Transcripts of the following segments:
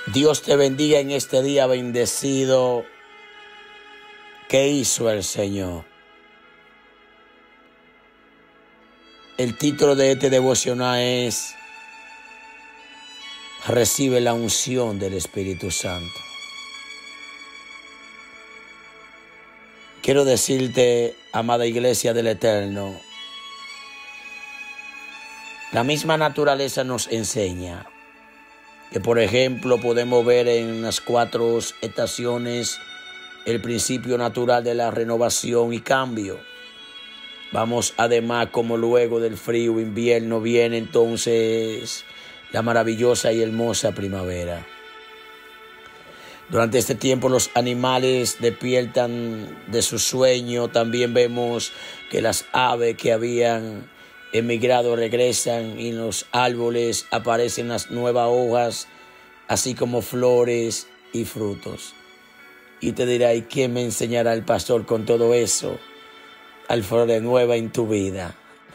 Dios te bendiga en este día bendecido que hizo el Señor. El título de este devocional es Recibe la unción del Espíritu Santo. Quiero decirte, amada iglesia del Eterno, la misma naturaleza nos enseña que, por ejemplo, podemos ver en las 4 estaciones el principio natural de la renovación y cambio. Vamos además, como luego del frío invierno viene entonces la maravillosa y hermosa primavera. Durante este tiempo los animales despiertan de su sueño. También vemos que las aves que habían emigrado regresan y en los árboles aparecen las nuevas hojas, así como flores y frutos. Y te dirá, ¿y qué me enseñará el pastor con todo eso? Al flor nueva en tu vida,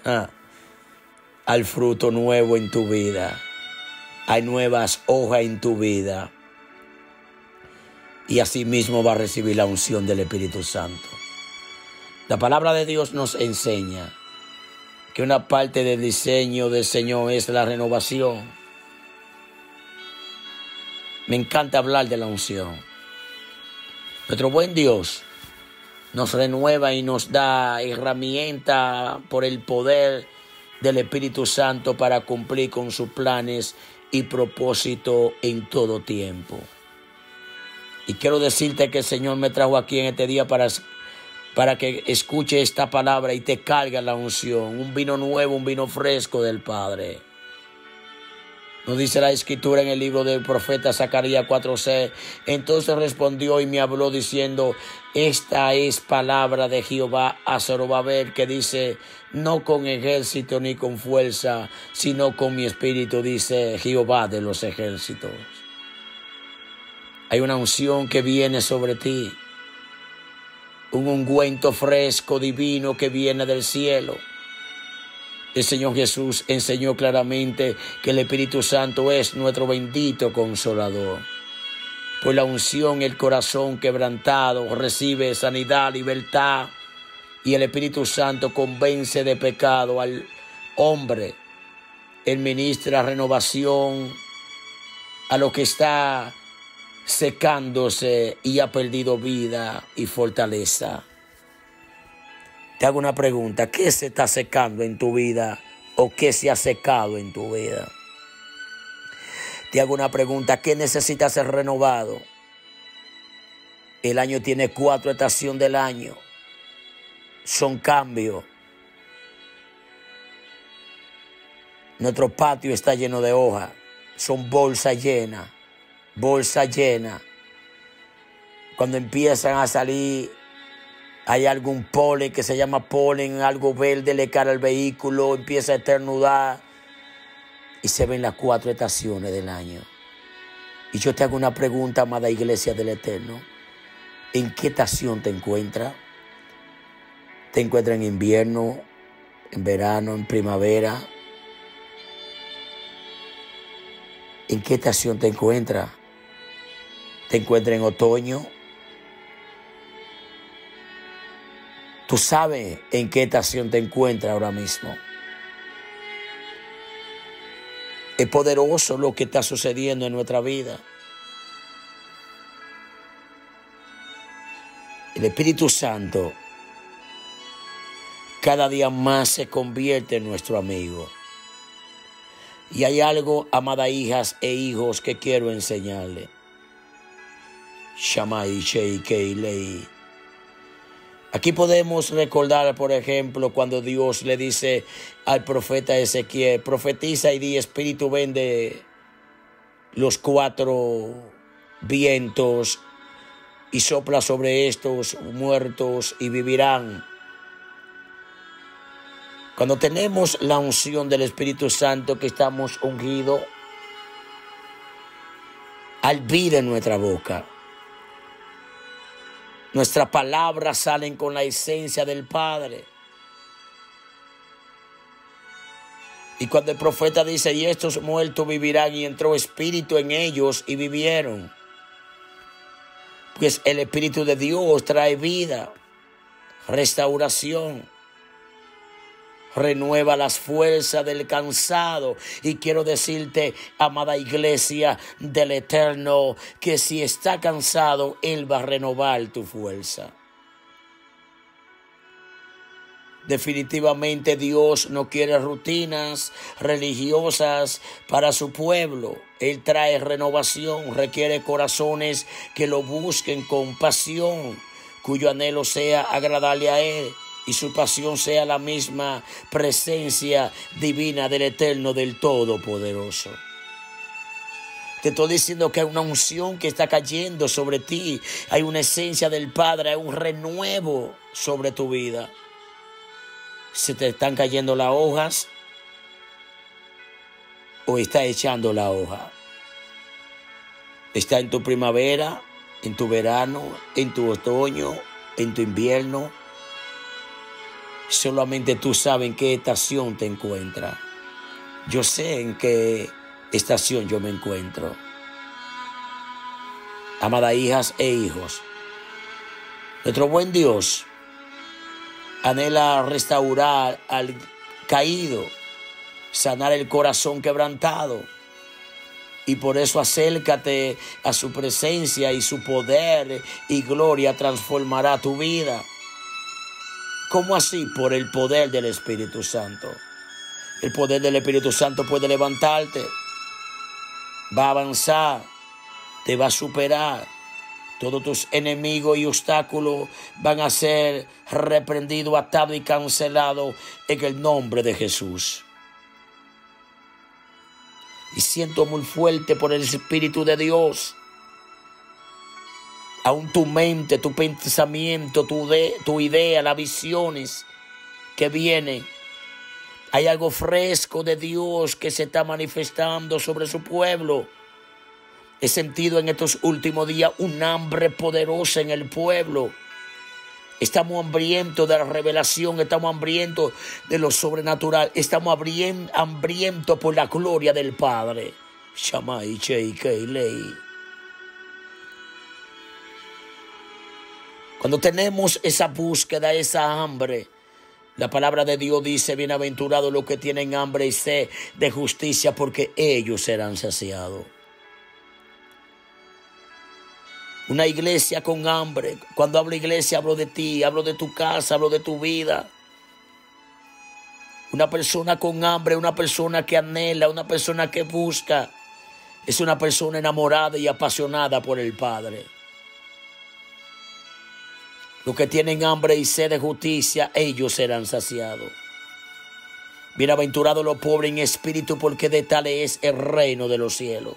al fruto nuevo en tu vida, hay nuevas hojas en tu vida. Y así mismo va a recibir la unción del Espíritu Santo. La palabra de Dios nos enseña que una parte del diseño del Señor es la renovación. Me encanta hablar de la unción. Nuestro buen Dios nos renueva y nos da herramienta por el poder del Espíritu Santo para cumplir con sus planes y propósitos en todo tiempo. Y quiero decirte que el Señor me trajo aquí en este día para que escuche esta palabra y te cargue la unción, un vino nuevo, un vino fresco del Padre. Nos dice la Escritura en el libro del profeta Zacarías 4:6. Entonces respondió y me habló diciendo: esta es palabra de Jehová a Zorobabel, que dice: no con ejército ni con fuerza, sino con mi espíritu, dice Jehová de los ejércitos. Hay una unción que viene sobre ti, un ungüento fresco, divino, que viene del cielo. El Señor Jesús enseñó claramente que el Espíritu Santo es nuestro bendito consolador. Por la unción, el corazón quebrantado recibe sanidad, libertad, y el Espíritu Santo convence de pecado al hombre. Él ministra renovación a lo que está secándose y ha perdido vida y fortaleza. Te hago una pregunta: ¿qué se está secando en tu vida o qué se ha secado en tu vida? Te hago una pregunta: ¿qué necesita ser renovado? El año tiene 4 estaciones del año. Son cambios. Nuestro patio está lleno de hojas. Son bolsas llenas. Bolsas llenas. Cuando empiezan a salir, hay algún polen que se llama polen, algo verde le cae al vehículo, empieza a eternudar y se ven las 4 estaciones del año. Y yo te hago una pregunta, amada iglesia del Eterno: ¿en qué estación te encuentras? ¿Te encuentras en invierno, en verano, en primavera? ¿En qué estación te encuentras? ¿Te encuentras en otoño? Tú sabes en qué estación te encuentras ahora mismo. Es poderoso lo que está sucediendo en nuestra vida. El Espíritu Santo cada día más se convierte en nuestro amigo. Y hay algo, amadas hijas e hijos, que quiero enseñarle. Shamai Sheikei Lei. Aquí podemos recordar, por ejemplo, cuando Dios le dice al profeta Ezequiel: profetiza y di, Espíritu ven de los 4 vientos y sopla sobre estos muertos y vivirán. Cuando tenemos la unción del Espíritu Santo, que estamos ungidos, hay vida en nuestra boca. Nuestras palabras salen con la esencia del Padre. Y cuando el profeta dice, y estos muertos vivirán, y entró espíritu en ellos y vivieron. Pues el Espíritu de Dios trae vida, restauración, renueva las fuerzas del cansado. Y quiero decirte, amada iglesia del Eterno, que si está cansado, Él va a renovar tu fuerza. Definitivamente Dios no quiere rutinas religiosas para su pueblo. Él trae renovación, requiere corazones que lo busquen con pasión, cuyo anhelo sea agradarle a Él y su pasión sea la misma presencia divina del Eterno, del Todopoderoso. Te estoy diciendo que hay una unción que está cayendo sobre ti, hay una esencia del Padre, hay un renuevo sobre tu vida. ¿Se te están cayendo las hojas o está echando la hoja? ¿Está en tu primavera, en tu verano, en tu otoño, en tu invierno? Solamente tú sabes en qué estación te encuentras. Yo sé en qué estación yo me encuentro. Amadas hijas e hijos, nuestro buen Dios anhela restaurar al caído, sanar el corazón quebrantado. Y por eso acércate a su presencia y su poder y gloria transformará tu vida. ¿Cómo así? Por el poder del Espíritu Santo. El poder del Espíritu Santo puede levantarte, va a avanzar, te va a superar. Todos tus enemigos y obstáculos van a ser reprendidos, atados y cancelados en el nombre de Jesús. Y siento muy fuerte por el Espíritu de Dios. Aún tu mente, tu pensamiento, tu idea, las visiones que vienen. Hay algo fresco de Dios que se está manifestando sobre su pueblo. He sentido en estos últimos días un hambre poderosa en el pueblo. Estamos hambrientos de la revelación, estamos hambrientos de lo sobrenatural, estamos hambrientos por la gloria del Padre. Shamai Sheikei Lei. Cuando tenemos esa búsqueda, esa hambre, la palabra de Dios dice, bienaventurados los que tienen hambre y sed de justicia, porque ellos serán saciados. Una iglesia con hambre. Cuando hablo iglesia, hablo de ti, hablo de tu casa, hablo de tu vida. Una persona con hambre, una persona que anhela, una persona que busca, es una persona enamorada y apasionada por el Padre. Los que tienen hambre y sed de justicia, ellos serán saciados. Bienaventurados los pobres en espíritu, porque de tal es el reino de los cielos.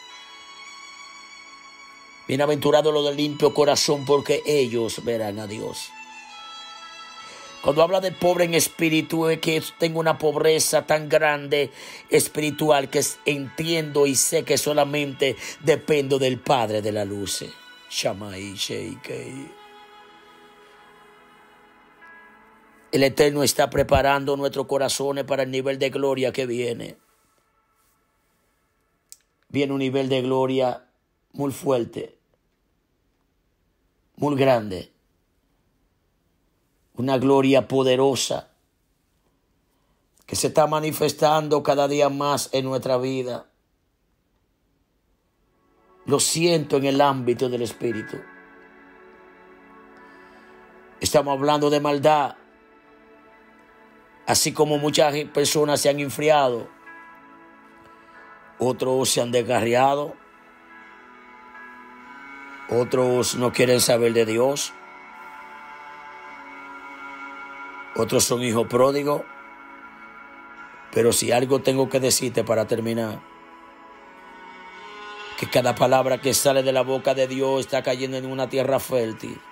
Bienaventurados los de limpio corazón, porque ellos verán a Dios. Cuando habla de pobre en espíritu, es que tengo una pobreza tan grande espiritual que entiendo y sé que solamente dependo del Padre de la luz. Shamai Sheikei. El Eterno está preparando nuestros corazones para el nivel de gloria que viene. Viene un nivel de gloria muy fuerte, muy grande. Una gloria poderosa que se está manifestando cada día más en nuestra vida. Lo siento en el ámbito del Espíritu. Estamos hablando de maldad. Así como muchas personas se han enfriado, otros se han descarriado, otros no quieren saber de Dios, otros son hijos pródigos. Pero si algo tengo que decirte para terminar, que cada palabra que sale de la boca de Dios está cayendo en una tierra fértil.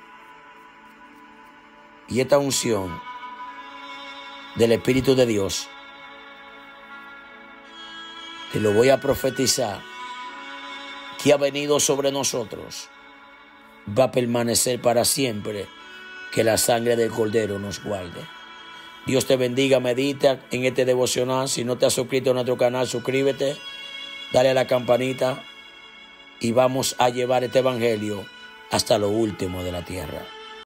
Y esta unción del Espíritu de Dios, te lo voy a profetizar, que ha venido sobre nosotros, va a permanecer para siempre. Que la sangre del Cordero nos guarde. Dios te bendiga, medita en este devocional. Si no te has suscrito a nuestro canal, suscríbete, dale a la campanita y vamos a llevar este evangelio hasta lo último de la tierra.